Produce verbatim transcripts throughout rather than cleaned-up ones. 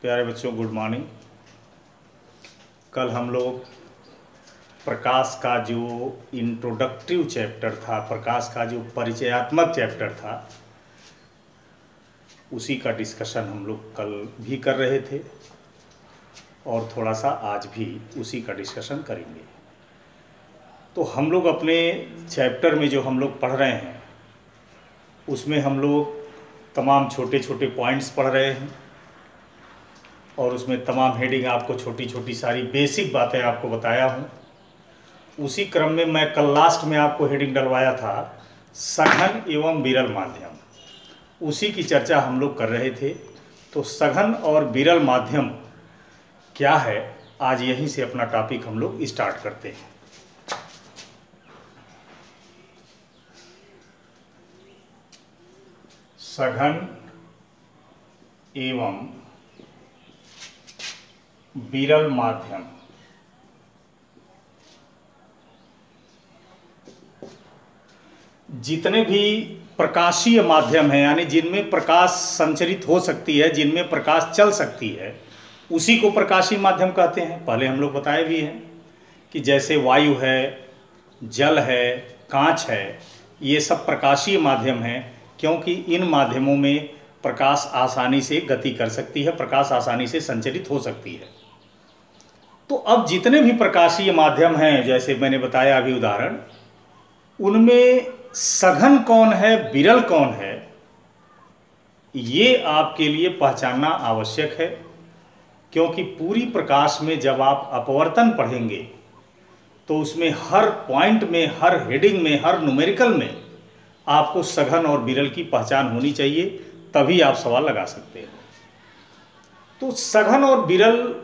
प्यारे बच्चों, good morning. कल हम लोग प्रकाश का जो इंट्रोडक्टिव चैप्टर था, प्रकाश का जो परिचयात्मक चैप्टर था, उसी का डिस्कशन हम लोग कल भी कर रहे थे और थोड़ा सा आज भी उसी का डिस्कशन करेंगे। तो हम लोग अपने चैप्टर में जो हम लोग पढ़ रहे हैं उसमें हम लोग तमाम छोटे छोटे पॉइंट्स पढ़ रहे हैं और उसमें तमाम हेडिंग आपको छोटी छोटी सारी बेसिक बातें आपको बताया हूँ। उसी क्रम में मैं कल लास्ट में आपको हेडिंग डलवाया था सघन एवं विरल माध्यम, उसी की चर्चा हम लोग कर रहे थे। तो सघन और विरल माध्यम क्या है, आज यहीं से अपना टॉपिक हम लोग स्टार्ट करते हैं। सघन एवं विरल माध्यम। जितने भी प्रकाशीय माध्यम हैं, यानी जिनमें प्रकाश संचरित हो सकती है, जिनमें प्रकाश चल सकती है, उसी को प्रकाशीय माध्यम कहते हैं। पहले हम लोग बताए भी हैं कि जैसे वायु है, जल है, कांच है, ये सब प्रकाशीय माध्यम हैं, क्योंकि इन माध्यमों में प्रकाश आसानी से गति कर सकती है, प्रकाश आसानी से संचरित हो सकती है। तो अब जितने भी प्रकाशीय माध्यम हैं, जैसे मैंने बताया अभी उदाहरण, उनमें सघन कौन है, विरल कौन है, ये आपके लिए पहचानना आवश्यक है। क्योंकि पूरी प्रकाश में जब आप अपवर्तन पढ़ेंगे तो उसमें हर पॉइंट में, हर हेडिंग में, हर न्यूमेरिकल में आपको सघन और विरल की पहचान होनी चाहिए, तभी आप सवाल लगा सकते हैं। तो सघन और विरल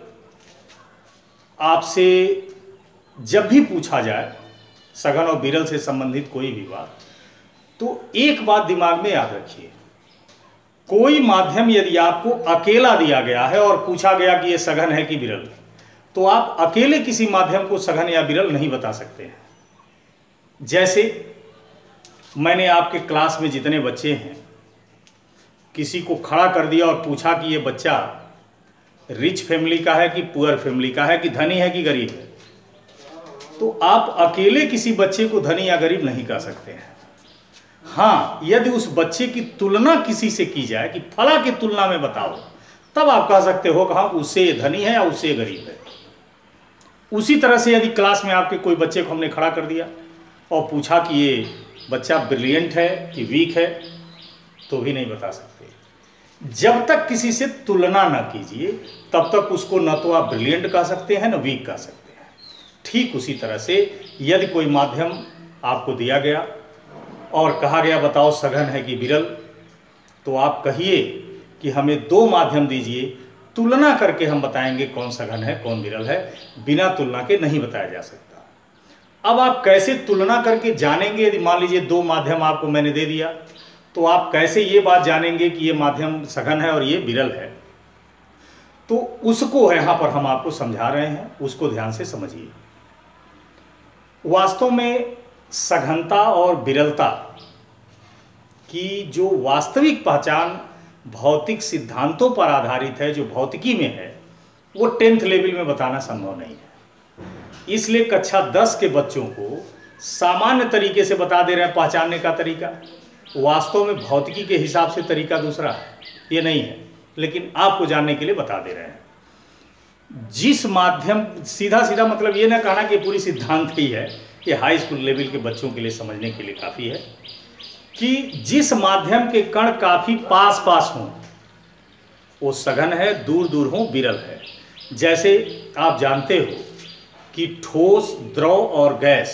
आपसे जब भी पूछा जाए, सघन और विरल से संबंधित कोई भी बात, तो एक बात दिमाग में याद रखिए, कोई माध्यम यदि आपको अकेला दिया गया है और पूछा गया कि ये सघन है कि विरल, तो आप अकेले किसी माध्यम को सघन या विरल नहीं बता सकते हैं। जैसे मैंने आपके क्लास में जितने बच्चे हैं, किसी को खड़ा कर दिया और पूछा कि ये बच्चा रिच फैमिली का है कि पुअर फैमिली का है, कि धनी है कि गरीब है, तो आप अकेले किसी बच्चे को धनी या गरीब नहीं कह सकते हैं। हाँ, यदि उस बच्चे की तुलना किसी से की जाए कि फला की तुलना में बताओ, तब आप कह सकते हो कि हाँ, उससे ये धनी है या उससे ये गरीब है। उसी तरह से यदि क्लास में आपके कोई बच्चे को हमने खड़ा कर दिया और पूछा कि ये बच्चा ब्रिलियंट है कि वीक है, तो भी नहीं बता सकते। जब तक किसी से तुलना ना कीजिए, तब तक उसको न तो आप ब्रिलियंट कह सकते हैं, न वीक कह सकते हैं। ठीक उसी तरह से यदि कोई माध्यम आपको दिया गया और कहा गया बताओ सघन है कि विरल, तो आप कहिए कि हमें दो माध्यम दीजिए, तुलना करके हम बताएंगे कौन सघन है कौन विरल है। बिना तुलना के नहीं बताया जा सकता। अब आप कैसे तुलना करके जानेंगे? यदि मान लीजिए दो माध्यम आपको मैंने दे दिया, तो आप कैसे ये बात जानेंगे कि ये माध्यम सघन है और ये विरल है? तो उसको यहाँ पर हम आपको समझा रहे हैं, उसको ध्यान से समझिए। वास्तव में सघनता और विरलता की जो वास्तविक पहचान भौतिक सिद्धांतों पर आधारित है, जो भौतिकी में है, वो टेंथ लेवल में बताना संभव नहीं है। इसलिए कक्षा दस के बच्चों को सामान्य तरीके से बता दे रहे हैं पहचानने का तरीका। वास्तव में भौतिकी के हिसाब से तरीका दूसरा है, ये नहीं है, लेकिन आपको जानने के लिए बता दे रहे हैं। जिस माध्यम, सीधा सीधा मतलब ये ना कहना कि पूरी सिद्धांत ही है, ये हाई स्कूल लेवल के बच्चों के लिए समझने के लिए काफ़ी है, कि जिस माध्यम के कण काफ़ी पास पास हों वो सघन है, दूर दूर हों विरल है। जैसे आप जानते हो कि ठोस, द्रव और गैस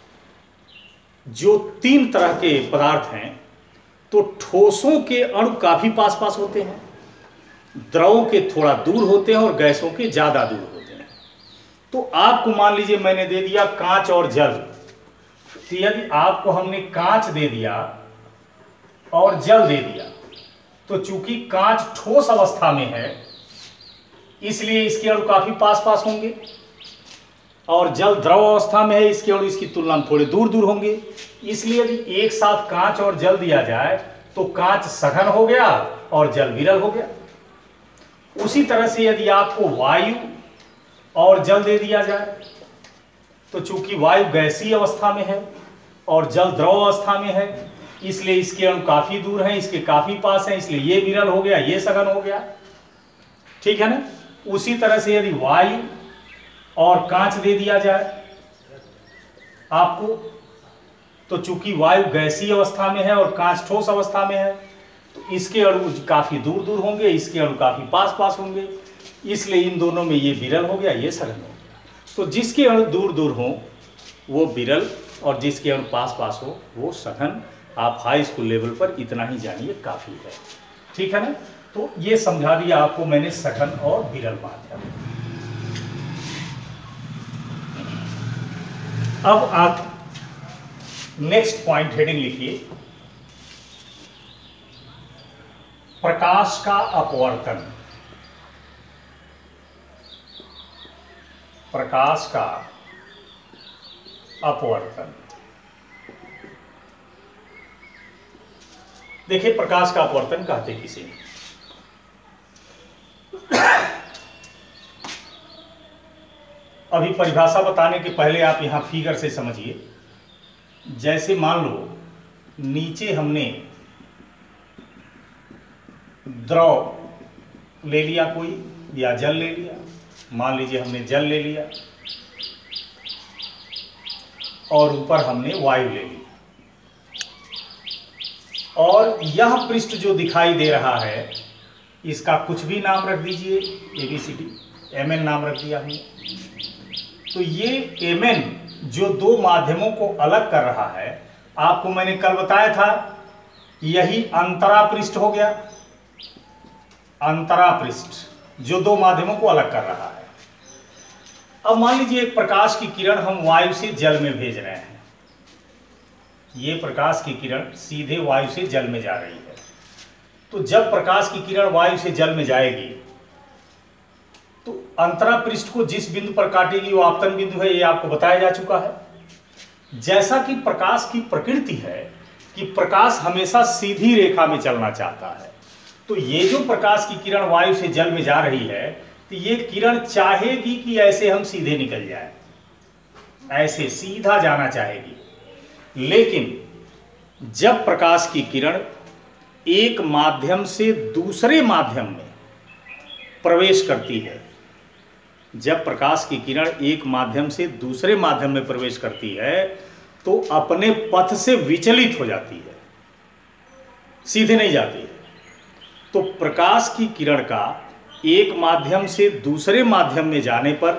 जो तीन तरह के पदार्थ हैं, तो ठोसों के अणु काफ़ी पास पास होते हैं, द्रवों के थोड़ा दूर होते हैं और गैसों के ज़्यादा दूर होते हैं। तो आपको मान लीजिए मैंने दे दिया कांच और जल, तो यदि आपको हमने कांच दे दिया और जल दे दिया, तो चूंकि कांच ठोस अवस्था में है इसलिए इसके अणु काफ़ी पास पास होंगे, और जल द्रव अवस्था में है, इसके अणु इसकी तुलना में थोड़े दूर दूर होंगे। इसलिए यदि एक साथ कांच और जल दिया जाए तो कांच सघन हो गया और जल विरल हो गया। उसी तरह से यदि आपको वायु और जल दे दिया जाए, तो चूंकि वायु गैसीय अवस्था में है और जल द्रव अवस्था में है, इसलिए इसके अणु काफी दूर हैं, इसके काफी पास हैं, इसलिए ये विरल हो गया, ये सघन हो गया। ठीक है ना। उसी तरह से यदि वायु और कांच दे दिया जाए आपको, तो चूंकि वायु गैसीय अवस्था में है और कांच ठोस अवस्था में है, तो इसके अणु काफी दूर दूर होंगे, इसके अणु काफी पास पास होंगे, इसलिए इन दोनों में ये विरल हो गया, ये सघन हो गया। तो जिसके अणु दूर दूर हो वो विरल और जिसके अणु पास पास हो वो सघन। आप हाई स्कूल लेवल पर इतना ही जानिए, काफी है। ठीक है ना। तो ये समझा दिया आपको मैंने सघन और विरल माध्यम। अब आप नेक्स्ट पॉइंट हेडिंग लिखिए, प्रकाश का अपवर्तन। प्रकाश का अपवर्तन। देखिए, प्रकाश का अपवर्तन कहते किसे? अभी परिभाषा बताने के पहले आप यहां फिगर से समझिए। जैसे मान लो नीचे हमने द्रव ले लिया कोई, या जल ले लिया, मान लीजिए हमने जल ले लिया, और ऊपर हमने वायु ले ली, और यह पृष्ठ जो दिखाई दे रहा है इसका कुछ भी नाम रख दीजिए, A B C D, M N नाम रख दिया हमने। तो ये एम एन जो दो माध्यमों को अलग कर रहा है, आपको मैंने कल बताया था, यही अंतरा पृष्ठ हो गया। अंतरा पृष्ठ जो दो माध्यमों को अलग कर रहा है। अब मान लीजिए एक प्रकाश की किरण हम वायु से जल में भेज रहे हैं। ये प्रकाश की किरण सीधे वायु से जल में जा रही है। तो जब प्रकाश की किरण वायु से जल में जाएगी तो अंतरा पृष्ठ को जिस बिंदु पर काटेगी वो आपतन बिंदु है, ये आपको बताया जा चुका है। जैसा कि प्रकाश की प्रकृति है कि प्रकाश हमेशा सीधी रेखा में चलना चाहता है, तो ये जो प्रकाश की किरण वायु से जल में जा रही है, तो ये किरण चाहेगी कि ऐसे हम सीधे निकल जाए, ऐसे सीधा जाना चाहेगी। लेकिन जब प्रकाश की किरण एक माध्यम से दूसरे माध्यम में प्रवेश करती है, जब प्रकाश की किरण एक माध्यम से दूसरे माध्यम में प्रवेश करती है तो अपने पथ से विचलित हो जाती है, सीधे नहीं जाती है। तो प्रकाश की किरण का एक माध्यम से दूसरे माध्यम में जाने पर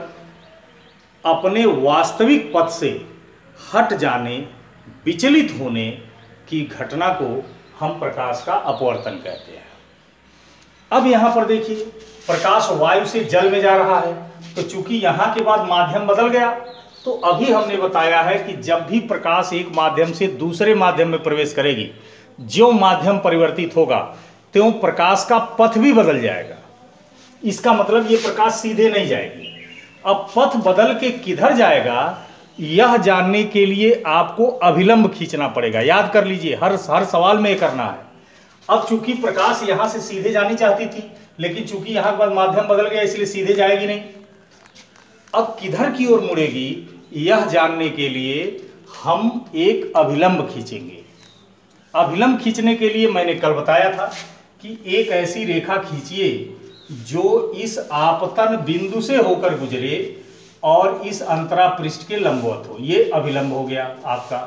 अपने वास्तविक पथ से हट जाने, विचलित होने की घटना को हम प्रकाश का अपवर्तन कहते हैं। अब यहां पर देखिए, प्रकाश वायु से जल में जा रहा है, तो चूंकि यहां के बाद माध्यम बदल गया, तो अभी हमने बताया है कि जब भी प्रकाश एक माध्यम से दूसरे माध्यम में प्रवेश करेगी, जो माध्यम परिवर्तित होगा त्यों प्रकाश का पथ भी बदल जाएगा। इसका मतलब ये प्रकाश सीधे नहीं जाएगी। अब पथ बदल के किधर जाएगा यह जानने के लिए आपको अभिलंब खींचना पड़ेगा। याद कर लीजिए, हर हर सवाल में ये करना है। अब चूंकि प्रकाश यहां से सीधे जानी चाहती थी, लेकिन चूंकि यहां के बाद माध्यम बदल गया इसलिए सीधे जाएगी नहीं। अब किधर की ओर मुड़ेगी यह जानने के लिए हम एक अभिलंब खींचेंगे। अभिलंब खींचने के लिए मैंने कल बताया था कि एक ऐसी रेखा खींचिए जो इस आपतन बिंदु से होकर गुजरे और इस अंतरा पृष्ठ के लंबवत हो। ये अभिलंब हो गया आपका,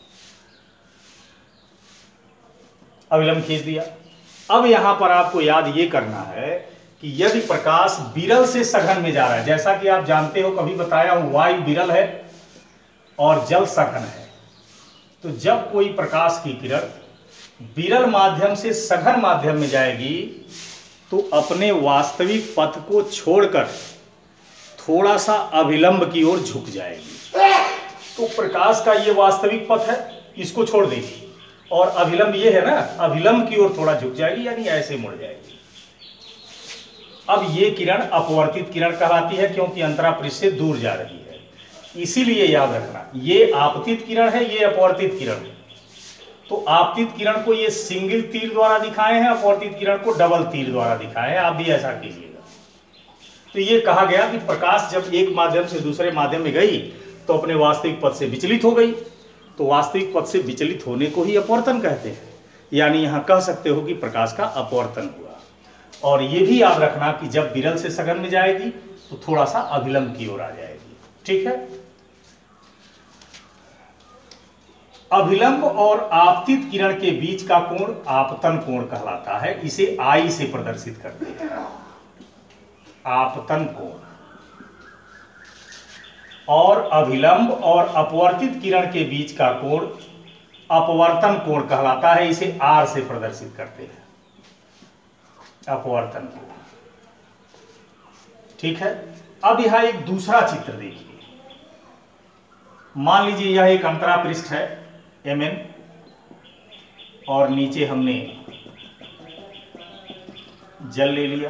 अभिलंब खींच दिया। अब यहां पर आपको याद ये करना है कि यदि प्रकाश विरल से सघन में जा रहा है, जैसा कि आप जानते हो, कभी बताया हूं, वायु विरल है और जल सघन है। तो जब कोई प्रकाश की किरण विरल माध्यम से सघन माध्यम में जाएगी तो अपने वास्तविक पथ को छोड़कर थोड़ा सा अभिलंब की ओर झुक जाएगी। तो प्रकाश का ये वास्तविक पथ है, इसको छोड़ देगी, और अभिलंब ये है ना, अभिलंब की ओर थोड़ा झुक जाएगी, यानी ऐसे मुड़ जाएगी। अब ये किरण अपवर्तित किरण कहलाती है, क्योंकि अंतरा पृष्ठ से दूर जा रही है। इसीलिए याद रखना, ये आपतित किरण है, ये अपवर्तित किरण है। तो आपतित किरण को ये सिंगल तीर द्वारा दिखाए हैं, अपवर्तित किरण को डबल तीर द्वारा दिखाए हैं। आप भी ऐसा कीजिएगा। तो ये कहा गया कि प्रकाश जब एक माध्यम से दूसरे माध्यम में गई तो अपने वास्तविक पथ से विचलित हो गई। तो वास्तविक पथ से विचलित होने को ही अपवर्तन कहते हैं, यानी यहाँ कह सकते हो कि प्रकाश का अपवर्तन हुआ। और ये भी याद रखना कि जब विरल से सघन में जाएगी तो थोड़ा सा अभिलंब की ओर आ जाएगी। ठीक है। अभिलंब और आपतित किरण के बीच का कोण आपतन कोण कहलाता है। इसे आई से प्रदर्शित करते हैं, आपतन कोण। और अभिलंब और अपवर्तित किरण के बीच का कोण अपवर्तन कोण कहलाता है। इसे आर से प्रदर्शित करते हैं, अपवर्तन कोण। ठीक है। अब यहां एक दूसरा चित्र देखिए। मान लीजिए यह एक अंतरा पृष्ठ है एम एन, और नीचे हमने जल ले लिया,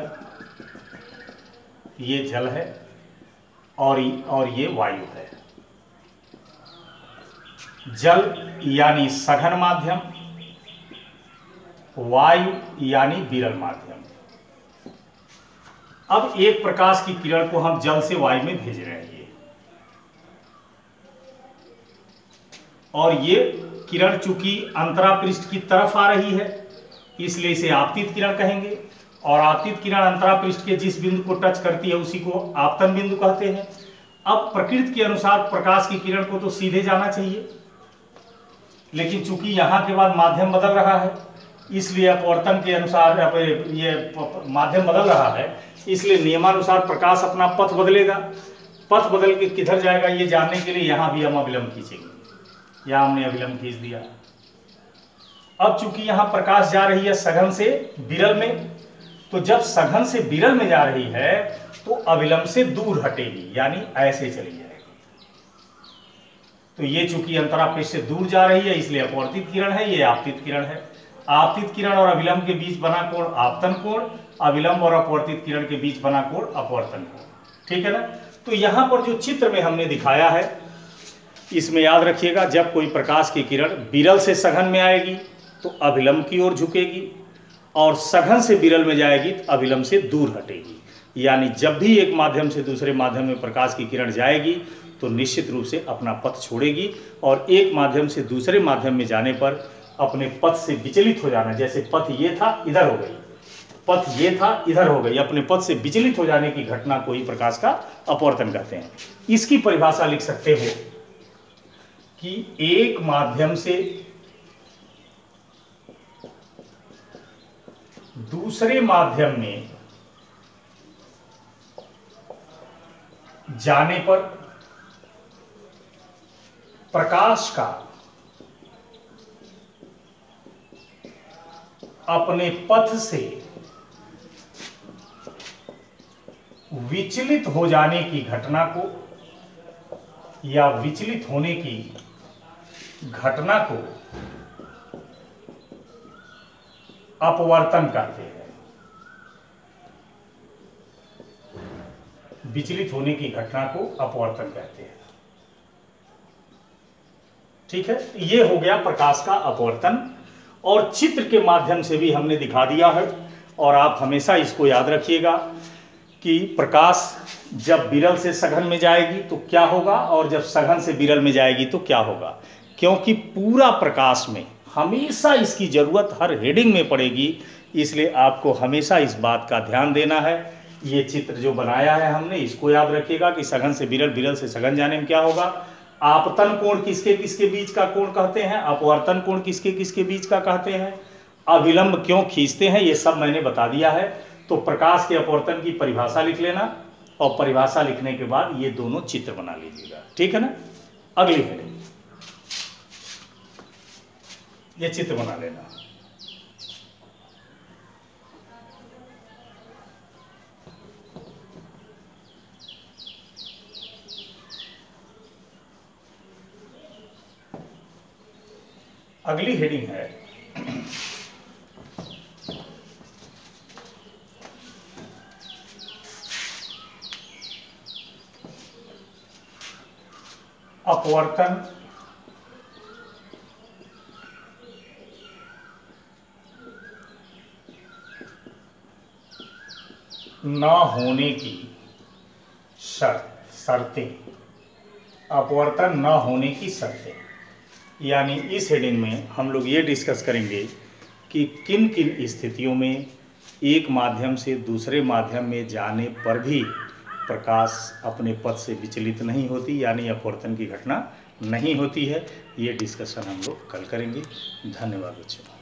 ये जल है और और ये वायु है। जल यानी सघन माध्यम, वायु यानी विरल माध्यम। अब एक प्रकाश की किरण को हम जल से वायु में भेज रहे हैं, ये और ये किरण चूंकि अंतरा पृष्ठ की तरफ आ रही है इसलिए इसे आपतित किरण कहेंगे। और आपतित किरण अंतरा पृष्ठ के जिस बिंदु को टच करती है उसी को आपतन बिंदु कहते हैं। अब प्रकृति के अनुसार प्रकाश की किरण को तो सीधे जाना चाहिए, लेकिन चूंकि यहां के बाद माध्यम बदल रहा है इसलिए अपवर्तन के अनुसार ये माध्यम बदल रहा है, इसलिए नियमानुसार प्रकाश अपना पथ बदलेगा। पथ बदल के किधर जाएगा ये जानने के लिए यहां भी हम अविलंब खींचेंगे। यहां हमने अविलंब खींच दिया। अब चूंकि यहां प्रकाश जा रही है सघन से विरल में, तो जब सघन से विरल में जा रही है तो अविलंब से दूर हटेगी, यानी ऐसे चली जाएगी। तो ये चूंकि अंतरा पृष्ठ से दूर जा रही है इसलिए अपवर्तित किरण है, ये आपतित किरण है। आपतित किरण और अविलंब के बीच बना कोण आपतन कोण, अविलंब और अपवर्तित किरण के बीच बना कोण अपवर्तन कोण। ठीक है ना। तो यहां पर जो चित्र में हमने दिखाया है इसमें याद रखिएगा, जब कोई प्रकाश की किरण विरल से सघन में आएगी तो अभिलंब की ओर झुकेगी, और सघन से विरल में जाएगी तो अभिलंब से दूर हटेगी। यानी जब भी एक माध्यम से दूसरे माध्यम में प्रकाश की किरण जाएगी तो निश्चित रूप से अपना पथ छोड़ेगी, और एक माध्यम से दूसरे माध्यम में जाने पर अपने पथ से विचलित हो जाना। जैसे पथ ये था इधर हो गई, पथ ये था इधर हो गई, अपने पथ से विचलित हो जाने की घटना को ही प्रकाश का अपवर्तन कहते हैं। इसकी परिभाषा लिख सकते हो कि एक माध्यम से दूसरे माध्यम में जाने पर प्रकाश का अपने पथ से विचलित हो जाने की घटना को या विचलित होने की घटना को अपवर्तन कहते हैं। विचलित होने की घटना को अपवर्तन कहते हैं। ठीक है। ये हो गया प्रकाश का अपवर्तन, और चित्र के माध्यम से भी हमने दिखा दिया है। और आप हमेशा इसको याद रखिएगा कि प्रकाश जब विरल से सघन में जाएगी तो क्या होगा, और जब सघन से विरल में जाएगी तो क्या होगा, क्योंकि पूरा प्रकाश में हमेशा इसकी जरूरत हर हेडिंग में पड़ेगी। इसलिए आपको हमेशा इस बात का ध्यान देना है। ये चित्र जो बनाया है हमने इसको याद रखिएगा कि सघन से विरल, विरल से सघन जाने में क्या होगा। आपतन कोण किसके किसके बीच का कोण कहते हैं, अपवर्तन कोण किसके किसके बीच का कहते हैं, अविलंब क्यों खींचते हैं, ये सब मैंने बता दिया है। तो प्रकाश के अपवर्तन की परिभाषा लिख लेना, और परिभाषा लिखने के बाद ये दोनों चित्र बना लीजिएगा। ठीक है ना। अगली हेडिंग ये चित्र बना लेना। अगली हेडिंग है अपवर्तन न होने की शर्त शर्तें, अपवर्तन न होने की शर्तें। यानी इस हेडिंग में हम लोग ये डिस्कस करेंगे कि किन किन स्थितियों में एक माध्यम से दूसरे माध्यम में जाने पर भी प्रकाश अपने पथ से विचलित नहीं होती, यानी अपवर्तन की घटना नहीं होती है। ये डिस्कशन हम लोग कल करेंगे। धन्यवाद बच्चों।